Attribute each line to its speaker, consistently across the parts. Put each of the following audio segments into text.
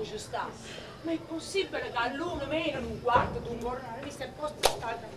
Speaker 1: ci sta. Ma è possibile che all'uno meno un quarto di un giornale mi stai posto stata?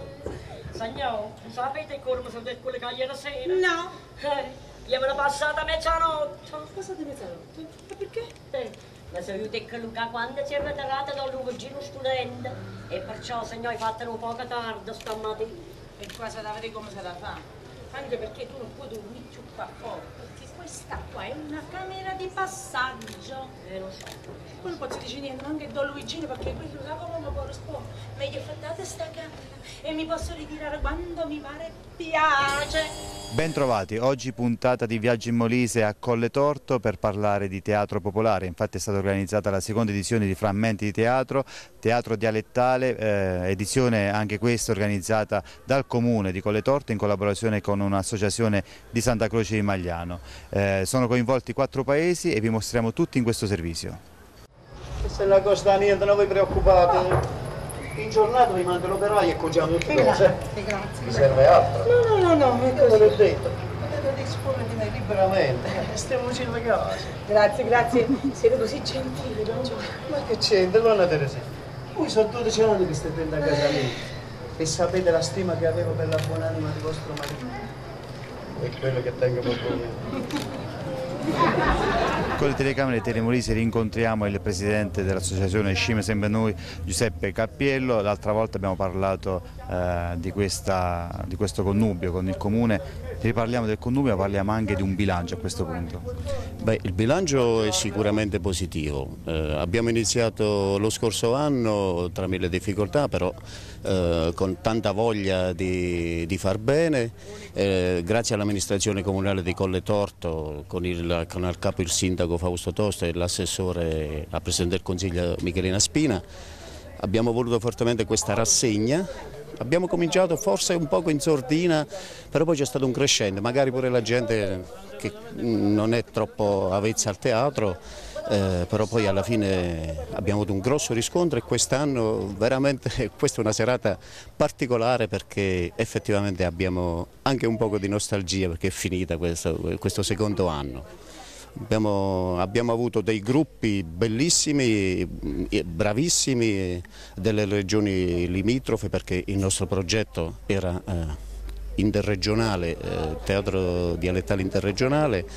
Speaker 2: Signor, sapete come sono del quelle che ieri sera?
Speaker 1: No.
Speaker 2: Io me la passata mezzanotte.
Speaker 1: Passate mezzanotte? Ma perché?
Speaker 2: Ma sono io che Luca quando si è ritirato da un vicino studente e perciò signor hai fatto un po' tardi stamattina.
Speaker 1: E qua se la vedi come se la fa? Anche perché tu non puoi dormire più qua fuori, perché questa qua è una camera di passaggio.
Speaker 2: Lo so.
Speaker 1: Poi non posso dire niente, anche Don Luigino, perché qui lo sa come mi corrisponde. Meglio affittate sta camera e mi posso ritirare quando mi pare piace.
Speaker 3: Bentrovati, oggi puntata di Viaggio in Molise a Colle Torto per parlare di teatro popolare. Infatti è stata organizzata la seconda edizione di Frammenti di Teatro, teatro dialettale, edizione anche questa organizzata dal comune di Colle Torto in collaborazione con un'associazione di Santa Croce di Magliano. Sono coinvolti 4 paesi e vi mostriamo tutti in questo servizio.
Speaker 4: Se la costa niente, non vi preoccupate. In giornata vi mando l'operaio e cogiamo tutte cose.
Speaker 1: Grazie.
Speaker 4: Mi serve altro?
Speaker 1: No, è
Speaker 4: Io ve l'ho
Speaker 1: così.
Speaker 4: detto, potete disporre di me liberamente. Stiamo vicino alle cose.
Speaker 1: Grazie, siete così gentili, Don Giovanni.
Speaker 4: Ma che c'entra, donna Teresa? Voi sono 12 anni che state dentro a casa mia e sapete la stima che avevo per la buonanima di vostro marito. È quello che tengo per voi.
Speaker 3: Con le telecamere Tele Molise rincontriamo il presidente dell'associazione Scime Sempre Noi, Giuseppe Cappiello. L'altra volta abbiamo parlato di questo connubio con il comune. Riparliamo del connubio, ma parliamo anche di un bilancio a questo punto.
Speaker 5: Beh, il bilancio è sicuramente positivo. Abbiamo iniziato lo scorso anno tra mille difficoltà, però con tanta voglia di far bene, grazie all'amministrazione comunale di Colle Torto, con al capo il sindaco Fausto Tosta e l'assessore, la Presidente del Consiglio Michelina Spina, abbiamo voluto fortemente questa rassegna. Abbiamo cominciato forse un poco in sordina, però poi c'è stato un crescendo, magari pure la gente che non è troppo avvezza al teatro, però poi alla fine abbiamo avuto un grosso riscontro e quest'anno veramente questa è una serata particolare perché effettivamente abbiamo anche un poco di nostalgia perché è finita questo secondo anno. Abbiamo avuto dei gruppi bellissimi, bravissimi delle regioni limitrofe perché il nostro progetto era interregionale, teatro dialettale interregionale,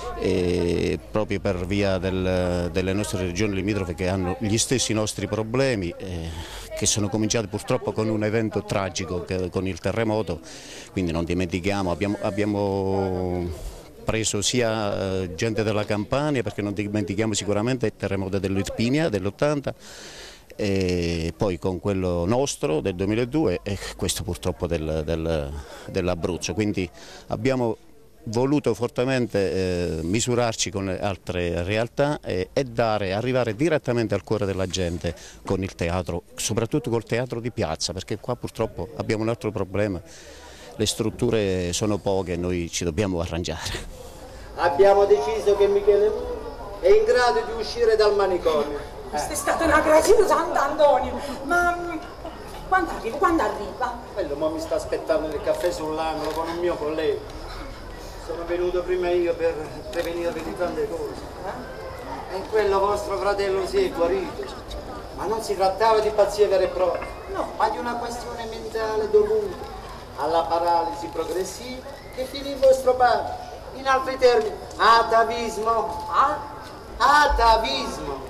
Speaker 5: e proprio per via delle nostre regioni limitrofe che hanno gli stessi nostri problemi, che sono cominciati purtroppo con un evento tragico con il terremoto, quindi non dimentichiamo, abbiamo preso sia gente della Campania, perché non dimentichiamo sicuramente il terremoto dell'Irpinia dell'80, e poi con quello nostro del 2002 e questo purtroppo dell'Abruzzo, quindi abbiamo voluto fortemente misurarci con le altre realtà e arrivare direttamente al cuore della gente con il teatro, soprattutto col teatro di piazza, perché qua purtroppo abbiamo un altro problema. Le strutture sono poche e noi ci dobbiamo arrangiare.
Speaker 4: Abbiamo deciso che Michele è in grado di uscire dal manicomio.
Speaker 1: Questa è stata una grazia, Sant'Antonio. Ma quando arriva?
Speaker 4: Quello mo mi sta aspettando il caffè sull'angolo con un mio collega. Sono venuto prima io per prevenirvi di tante cose. E quello vostro fratello si è guarito. Ma non si trattava di pazzie vere e proprie, no, ma di una questione mentale dovuta alla paralisi progressiva che finì il vostro padre. In altri termini, atavismo. Atavismo.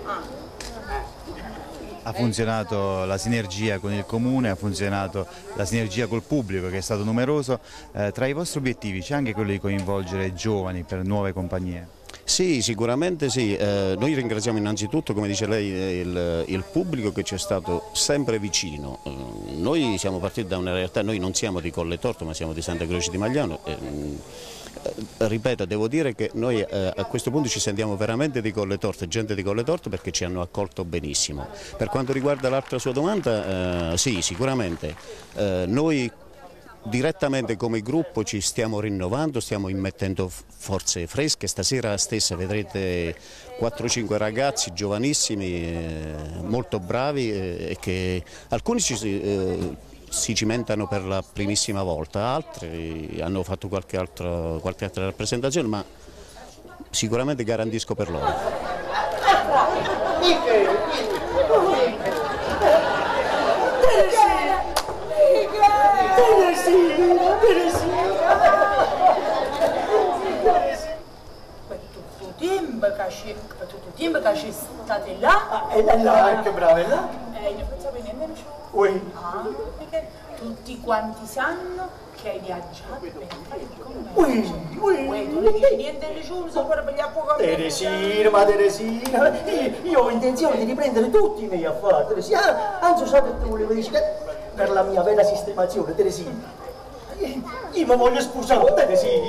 Speaker 3: Ha funzionato la sinergia con il comune, ha funzionato la sinergia col pubblico che è stato numeroso. Tra i vostri obiettivi c'è anche quello di coinvolgere giovani per nuove compagnie?
Speaker 5: Sì, sicuramente sì. Noi ringraziamo innanzitutto, come dice lei, il pubblico che ci è stato sempre vicino. Noi siamo partiti da una realtà, noi non siamo di Colle Torto ma siamo di Santa Croce di Magliano. Ripeto, devo dire che noi a questo punto ci sentiamo veramente di Colle Torto, gente di Colle Torto perché ci hanno accolto benissimo. Per quanto riguarda l'altra sua domanda, sì, sicuramente. Noi direttamente come gruppo ci stiamo rinnovando, stiamo immettendo forze fresche. Stasera stessa vedrete 4-5 ragazzi giovanissimi, molto bravi, e che alcuni si cimentano per la primissima volta, altri hanno fatto qualche altra rappresentazione, ma sicuramente garantisco per loro.
Speaker 1: Tutto il tempo che ci state là?
Speaker 4: E là, che brava, là?
Speaker 1: Io pensavo che nemmeno c'è.
Speaker 4: Ui.
Speaker 1: Perché tutti quanti sanno che hai viaggiato per fare con me.
Speaker 4: Ui.
Speaker 1: Tu non dici niente di giù, sono per gli acqua con me.
Speaker 4: Teresina, ma Teresina, io ho intenzione di riprendere tutti i miei affari, Teresina. Anzi, so che tu volevo dire per la mia vera sistemazione, Teresina. Io mi voglio sposare, Teresina.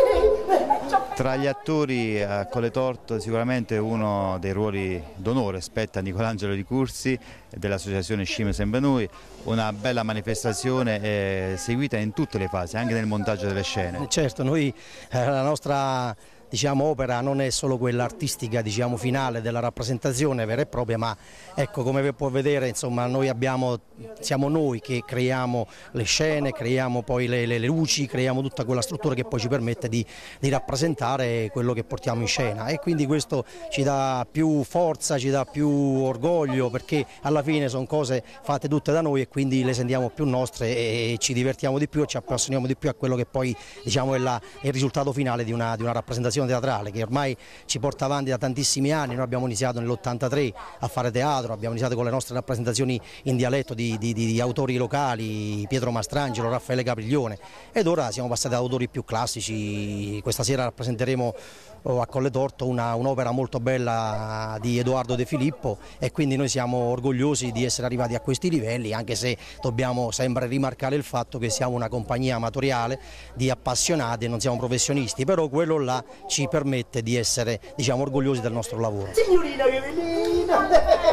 Speaker 3: Tra gli attori a Colletorto sicuramente uno dei ruoli d'onore spetta a Nicolangelo Licursi dell'associazione Scimmie Sempre Noi, una bella manifestazione seguita in tutte le fasi, anche nel montaggio delle scene.
Speaker 6: Certo, noi la nostra opera non è solo quella artistica finale della rappresentazione vera e propria, ma ecco, come può vedere, insomma, noi siamo noi che creiamo le scene, creiamo poi le luci, creiamo tutta quella struttura che poi ci permette di rappresentare quello che portiamo in scena, e quindi questo ci dà più forza, ci dà più orgoglio, perché alla fine sono cose fatte tutte da noi e quindi le sentiamo più nostre e ci divertiamo di più e ci appassioniamo di più a quello che poi è il risultato finale di una rappresentazione teatrale che ormai ci porta avanti da tantissimi anni. Noi abbiamo iniziato nell'83 a fare teatro, abbiamo iniziato con le nostre rappresentazioni in dialetto di autori locali, Pietro Mastrangelo, Raffaele Capriglione, ed ora siamo passati ad autori più classici. Questa sera rappresenteremo a Colletorto un'opera molto bella di Edoardo De Filippo, e quindi noi siamo orgogliosi di essere arrivati a questi livelli, anche se dobbiamo sempre rimarcare il fatto che siamo una compagnia amatoriale di appassionati e non siamo professionisti, però quello là ci permette di essere orgogliosi del nostro lavoro.
Speaker 4: Signorina Evelina!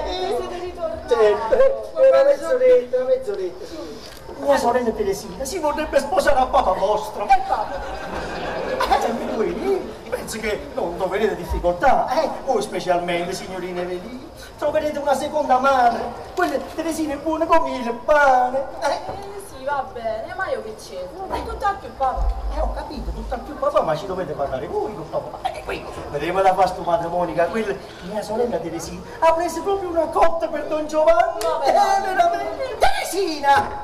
Speaker 4: Una mezz'oretta. Mia sorella Teresina si vorrebbe sposare a papà vostro. E papà? Penso che non troverete difficoltà, voi specialmente, signorina Evelina. Troverete una seconda madre. Quella Teresina è buona come il pane.
Speaker 7: Sì, va bene, ma io che c'entro? È tutto al più papà.
Speaker 4: Ho capito, tutto al più papà, ma ci dovete parlare voi con papà. Qui, vedremo la fasta matrimonica, quella mia sorella Teresina ha preso proprio una cotta per Don Giovanni. Veramente. Teresina!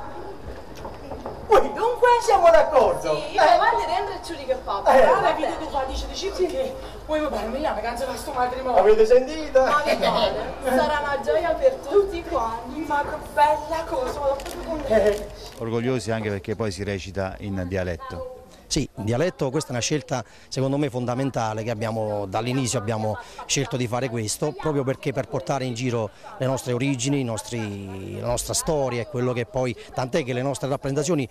Speaker 4: Dunque siamo d'accordo?
Speaker 7: Sì, io avanti dentro e giuri che papà.
Speaker 1: La vita tu fa, dice perché poi mi pare migliore canzone sto matrimonio.
Speaker 4: Avete sentito?
Speaker 7: Ma che male, sarà una gioia per tutti quanti.
Speaker 1: Ma che bella cosa, ma proprio con me.
Speaker 3: Orgogliosi anche perché poi si recita in dialetto.
Speaker 6: Sì, in dialetto questa è una scelta secondo me fondamentale che dall'inizio abbiamo scelto di fare questo, proprio perché per portare in giro le nostre origini, la nostra storia e quello che poi, tant'è che le nostre rappresentazioni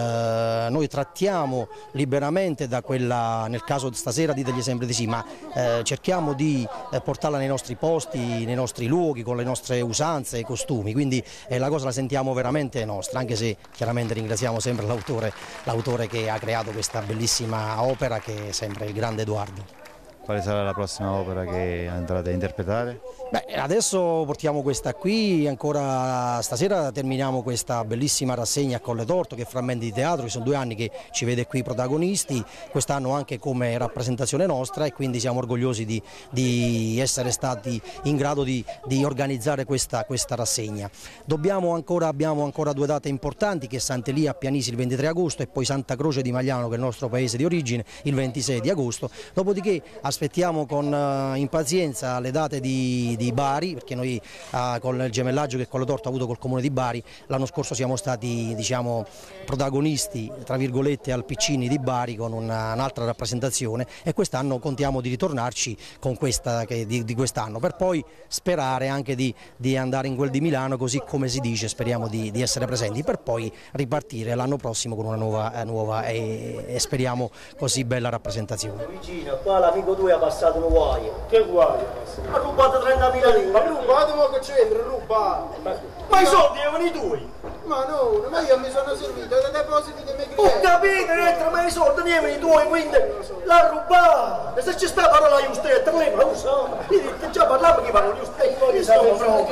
Speaker 6: noi trattiamo liberamente da quella, nel caso stasera ditegli sempre di sì, ma cerchiamo di portarla nei nostri posti, nei nostri luoghi, con le nostre usanze e costumi, quindi la cosa la sentiamo veramente nostra, anche se chiaramente ringraziamo sempre l'autore che ha creato questa bellissima opera, che è sempre il grande Edoardo.
Speaker 3: Quale sarà la prossima opera che andrete a interpretare?
Speaker 6: Beh, adesso portiamo questa qui, ancora stasera terminiamo questa bellissima rassegna a Colletorto che è Frammenti di Teatro, che sono 2 anni che ci vede qui protagonisti, quest'anno anche come rappresentazione nostra, e quindi siamo orgogliosi di essere stati in grado di organizzare questa rassegna. Abbiamo ancora 2 date importanti, che è Sant'Elia a Pianisi il 23 agosto e poi Santa Croce di Magliano, che è il nostro paese di origine, il 26 di agosto, dopodiché aspettiamo con impazienza le date di Bari, perché noi con il gemellaggio che Colletorto ha avuto col comune di Bari l'anno scorso siamo stati protagonisti tra virgolette al Piccini di Bari con un'altra rappresentazione, e quest'anno contiamo di ritornarci con questa di quest'anno, per poi sperare anche di andare in quel di Milano, così come si dice, speriamo di essere presenti, per poi ripartire l'anno prossimo con una nuova e speriamo così bella rappresentazione.
Speaker 4: Vicino, qua l'amico tuo ha passato un guaio. Che guaio? Ha rubato 30.000 lire.
Speaker 8: Ma rubato, ma che c'entra? Rubato.
Speaker 4: Ma i soldi erano i tuoi.
Speaker 8: Ma no, ma io mi sono servito dai depositi dei miei
Speaker 4: Ho
Speaker 8: clienti.
Speaker 4: capito, Retro, ma i soldi non erano i tuoi, quindi l'ha rubato. E se c'è sta parola giustetta, lei ma lo so. Già parliamo di parole giustette. Io stavo proprio.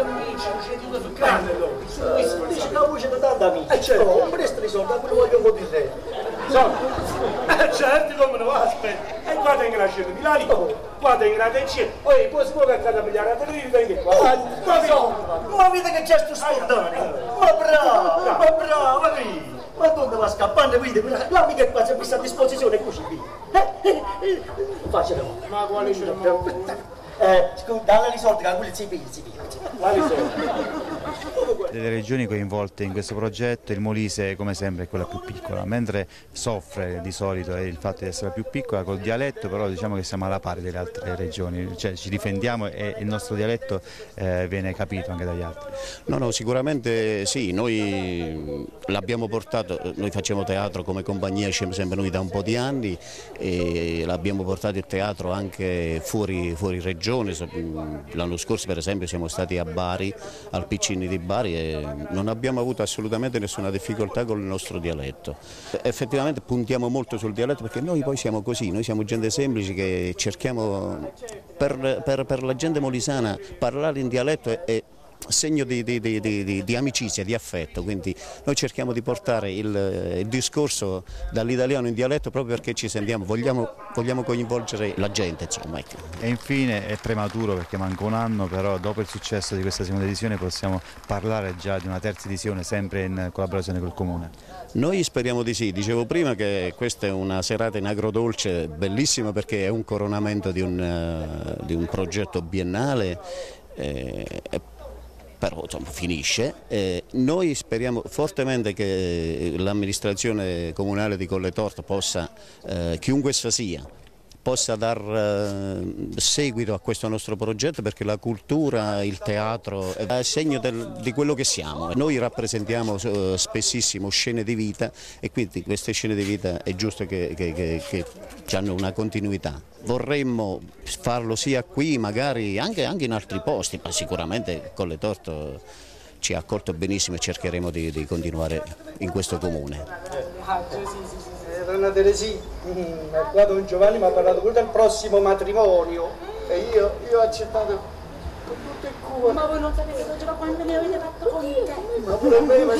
Speaker 4: Dice che la voce di tanta amici. Certo, non presta i soldi, quello voglio un po' di te.
Speaker 9: Certo, come no, aspetta. E qua tengo la scena di Milano, qua tengo la tencia, poi si può che a pigliare la televisione, Ma vedi che gesto spontaneo! Ma bravo, ma dove va scappando? Vedi, la mica qua si è messa a disposizione così via. Facciamo.
Speaker 8: Ma quali c'è?
Speaker 9: Scusa, dalle risorti che quelli si piglia.
Speaker 8: Quali sono?
Speaker 3: Delle regioni coinvolte in questo progetto, il Molise come sempre è quella più piccola, mentre soffre di solito il fatto di essere più piccola col dialetto, però diciamo che siamo alla pari delle altre regioni, cioè ci difendiamo e il nostro dialetto viene capito anche dagli altri.
Speaker 5: No, sicuramente sì, noi l'abbiamo portato, noi facciamo teatro come compagnia, siamo sempre noi da un po' di anni e l'abbiamo portato il teatro anche fuori regione. L'anno scorso per esempio siamo stati a Bari, al Piccini di Bari e non abbiamo avuto assolutamente nessuna difficoltà con il nostro dialetto. Effettivamente puntiamo molto sul dialetto perché noi poi siamo così, noi siamo gente semplice che cerchiamo, per la gente molisana parlare in dialetto è segno di amicizia, di affetto, quindi noi cerchiamo di portare il discorso dall'italiano in dialetto proprio perché ci sentiamo, vogliamo coinvolgere la gente, insomma. Ecco.
Speaker 3: E infine è prematuro perché manca un anno, però dopo il successo di questa seconda edizione possiamo parlare già di una terza edizione sempre in collaborazione col Comune.
Speaker 5: Noi speriamo di sì, dicevo prima che questa è una serata in agrodolce bellissima perché è un coronamento di un progetto biennale, però insomma, finisce. Noi speriamo fortemente che l'amministrazione comunale di Colletorto possa, chiunque essa sia, possa dar seguito a questo nostro progetto perché la cultura, il teatro è segno di quello che siamo. Noi rappresentiamo spessissimo scene di vita e quindi queste scene di vita è giusto che hanno una continuità. Vorremmo farlo sia qui, magari anche in altri posti, ma sicuramente Colletorto ci ha accolto benissimo e cercheremo di continuare in questo comune.
Speaker 8: Donna Teresì, qua Don Giovanni mi ha parlato pure del prossimo matrimonio e io ho accettato con tutto il cuore.
Speaker 1: Ma voi non sapete Don Giovanni quando mi avete fatto contento?
Speaker 8: Ma pure me, ma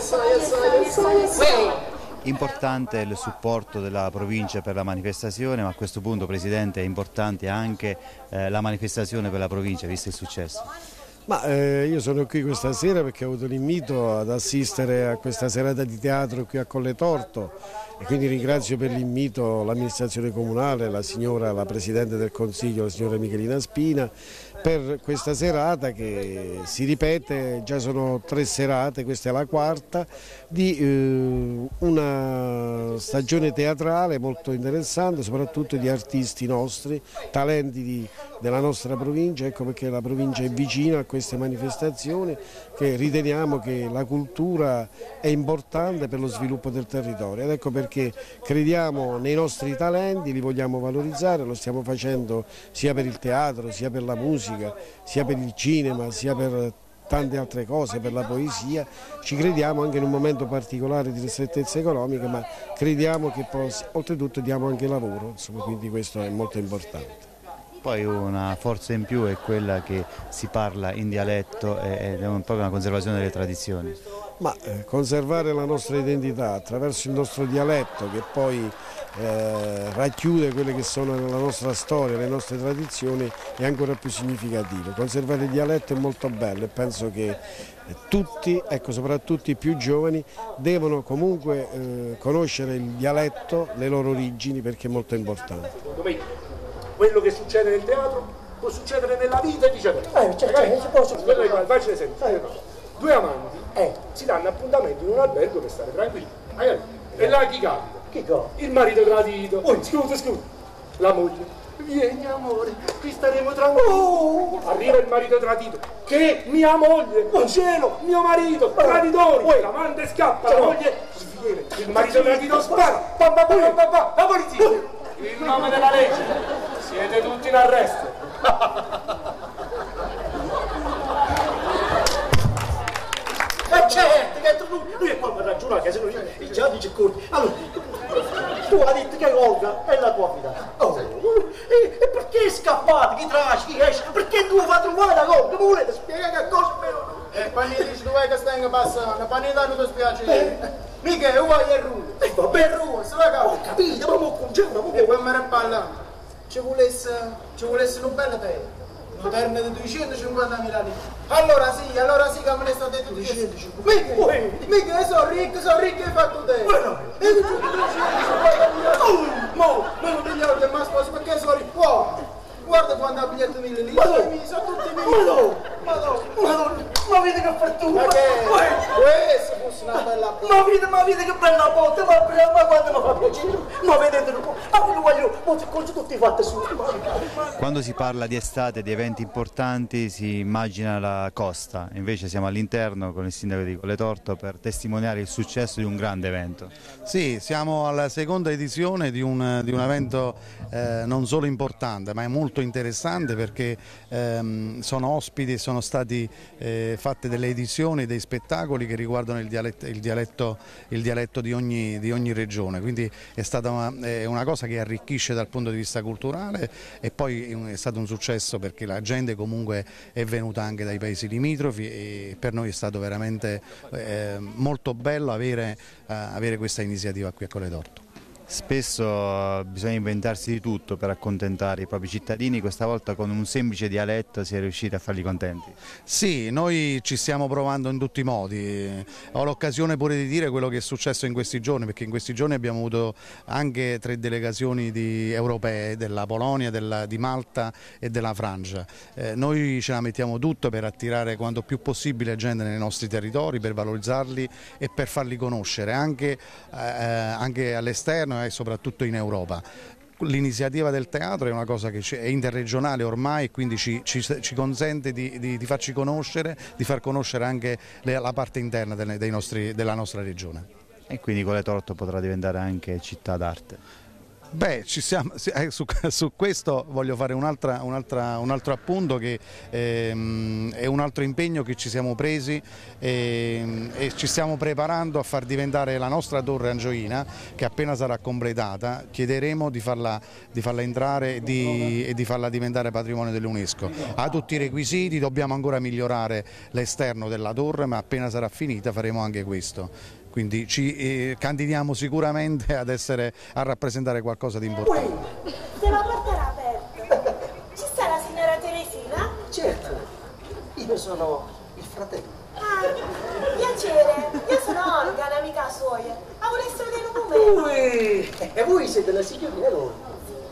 Speaker 8: sai.
Speaker 3: Importante il supporto della provincia per la manifestazione, ma a questo punto Presidente è importante anche la manifestazione per la provincia, visto il successo.
Speaker 10: Ma io sono qui questa sera perché ho avuto l'invito ad assistere a questa serata di teatro qui a Colletorto e quindi ringrazio per l'invito l'amministrazione comunale, la Presidente del Consiglio, la signora Michelina Spina, per questa serata che si ripete, già sono 3 serate, questa è la quarta, di una stagione teatrale molto interessante, soprattutto di artisti nostri, talenti della nostra provincia, ecco perché la provincia è vicina a queste manifestazioni, che riteniamo che la cultura è importante per lo sviluppo del territorio ed ecco perché crediamo nei nostri talenti, li vogliamo valorizzare, lo stiamo facendo sia per il teatro, sia per la musica, sia per il cinema, sia per tante altre cose, per la poesia. Ci crediamo anche in un momento particolare di ristrettezza economica, ma crediamo che oltretutto diamo anche lavoro, insomma, quindi questo è molto importante.
Speaker 3: Poi una forza in più è quella che si parla in dialetto ed è proprio una conservazione delle tradizioni.
Speaker 10: Ma conservare la nostra identità attraverso il nostro dialetto che poi racchiude quelle che sono la nostra storia, le nostre tradizioni è ancora più significativo. Conservare il dialetto è molto bello e penso che tutti, ecco, soprattutto i più giovani, devono comunque conoscere il dialetto, le loro origini perché è molto importante.
Speaker 11: Quello che succede nel teatro può succedere nella vita di gente. Facile esempio. 2 amanti si danno appuntamento in un albergo per stare tranquilli. E là chi capita?
Speaker 9: Chi capita?
Speaker 11: Il marito tradito. Scusa. La moglie. Vieni amore, qui staremo tranquilli. Arriva il marito tradito. Che mia moglie, cielo, mio marito, traditori. L'amante scappa, la moglie sviene. Il marito tradito spara. La polizia. In nome della legge, siete tutti in arresto.
Speaker 9: Ma certo, che lui è qua per ragionare, che se no già dice corti. Allora, tu hai detto che Olga è la tua fidanzata. E perché scappate? Chi trasci, chi esce? Perché tu fa trovare la Olga? Mi volete spiegare che cosa spero?
Speaker 8: Panini dice dove che stai passando? Panini non ti spiace. Mica, io voglio il ruolo.
Speaker 9: Vabbè, il ruolo, se la cavo. Ho capito, ma mo' congelo,
Speaker 8: e poi mi parlando. Ci volesse una bella terra. un terno di 250.000 lire. Allora sì che me ne state tutti 250. Mica sono ricco e fatto te. E 250.000. Mo, non pigliare che mi sposo perché sono ricco. Guarda quando ha pigliato 1.000 lire. Sono tutti 1.000. Madonna, ma vedi che fortuna. Ma che? Questa fosse una bella botta. Ma vedi che bella botta. Ma quando mi fa piacere. Ma vedete un po'. Ma quello voglio. Ma sono tutti fatti su.
Speaker 3: Quando si parla di estate, di eventi importanti, si immagina la costa, invece siamo all'interno con il sindaco di Colletorto per testimoniare il successo di un grande evento.
Speaker 12: Sì, siamo alla seconda edizione di un evento non solo importante ma è molto interessante perché sono ospiti e sono stati fatte delle edizioni, dei spettacoli che riguardano il dialetto di ogni regione, quindi è stata una cosa che arricchisce dal punto di vista culturale e poi è stato un successo perché la gente comunque è venuta anche dai paesi limitrofi e per noi è stato veramente molto bello avere questa iniziativa qui a Colletorto.
Speaker 3: Spesso bisogna inventarsi di tutto per accontentare i propri cittadini, questa volta con un semplice dialetto si è riusciti a farli contenti.
Speaker 12: Sì, noi ci stiamo provando in tutti i modi, ho l'occasione pure di dire quello che è successo in questi giorni, perché in questi giorni abbiamo avuto anche 3 delegazioni europee, della Polonia, di Malta e della Francia. Noi ce la mettiamo tutto per attirare quanto più possibile gente nei nostri territori, per valorizzarli e per farli conoscere anche all'esterno e soprattutto in Europa. L'iniziativa del teatro è una cosa che è interregionale ormai e quindi ci consente di farci conoscere, di far conoscere anche la parte interna della nostra regione.
Speaker 3: E quindi Colletorto potrà diventare anche città d'arte.
Speaker 12: Beh, su questo voglio fare un altro appunto che è un altro impegno che ci siamo presi e ci stiamo preparando a far diventare la nostra torre angioina, che appena sarà completata chiederemo di farla entrare e di farla diventare patrimonio dell'UNESCO. Ha tutti i requisiti, dobbiamo ancora migliorare l'esterno della torre, ma appena sarà finita faremo anche questo. Quindi ci candidiamo sicuramente a rappresentare qualcosa di importante.
Speaker 13: Se la porta era aperta, ci sta la signora Teresina?
Speaker 8: Certo, io sono il fratello.
Speaker 13: Ah, piacere, io sono Olga, un'amica sua. Ma voleste vedere un momento?
Speaker 8: E voi siete la signorina Olga?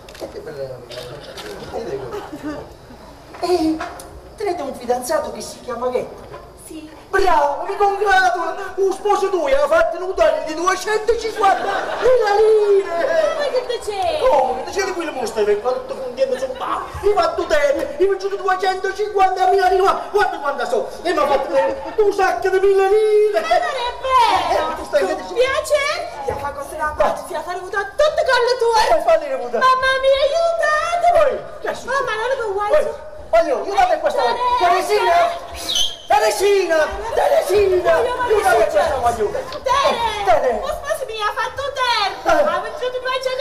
Speaker 8: E tenete un fidanzato che si chiama Ghetto?
Speaker 13: Sì.
Speaker 8: Bravo, mi congratulo! Un sposo tuo ha fatto un taglio di 250.000 lire!
Speaker 13: Ma che piacere!
Speaker 8: Come? Piacere qui le mostre per quanto contiene sul tavolo! Mi ha fatto terra, mi ha fatto 250.000 lire! Guarda quanto so! E mi ha fatto un sacco di 1.000 lire!
Speaker 13: Ma non è vero! Piacere? Io fa così la parte, la farò votare tutte con le tue! Mamma mia, aiutatemi! Mamma, non lo vuoi?
Speaker 8: Voglio, aiutate questa volta! Teresina! Aiutami questa voglio!
Speaker 13: Tere! Lo sposo mi ha fatto terra! Ha venduto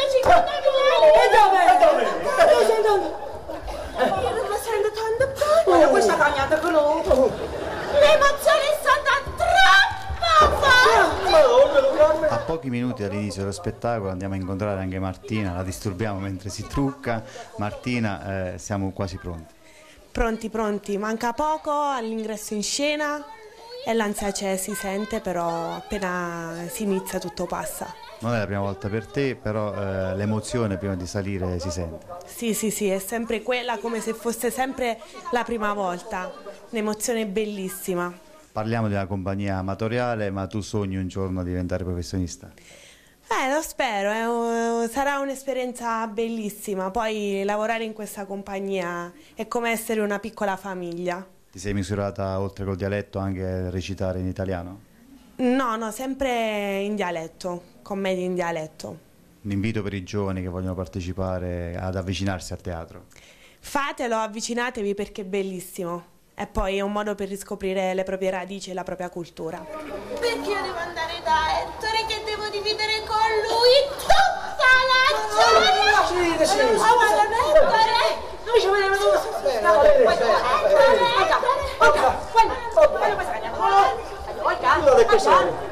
Speaker 13: 250.000 lire! Io non mi sento tanto bene!
Speaker 8: Questa cagnata con noi!
Speaker 13: L'emozione è stata troppo forte!
Speaker 3: A pochi minuti dall'inizio dello spettacolo andiamo a incontrare anche Martina, la disturbiamo mentre si trucca. Martina, siamo quasi pronti.
Speaker 14: Pronti, manca poco all'ingresso in scena e l'ansia c'è, si sente, però appena si inizia tutto passa.
Speaker 3: Non è la prima volta per te, però l'emozione prima di salire si sente.
Speaker 14: Sì, è sempre quella, come se fosse sempre la prima volta, un'emozione bellissima.
Speaker 3: Parliamo di una compagnia amatoriale, ma tu sogni un giorno di diventare professionista?
Speaker 14: Lo spero, sarà un'esperienza bellissima, poi lavorare in questa compagnia è come essere una piccola famiglia.
Speaker 3: Ti sei misurata oltre col dialetto anche a recitare in italiano?
Speaker 14: No, sempre in dialetto, commedie in dialetto.
Speaker 3: Un invito per i giovani che vogliono partecipare ad avvicinarsi al teatro.
Speaker 14: Fatelo, avvicinatevi perché è bellissimo. E poi è un modo per riscoprire le proprie radici e la propria cultura.
Speaker 13: Perché io devo andare da Ettore che devo dividere con lui tutta la giornata?
Speaker 8: Sì.
Speaker 13: Oh, ma non Ettore!
Speaker 8: Noi ci vediamo tutti! Guarda questa cagnata!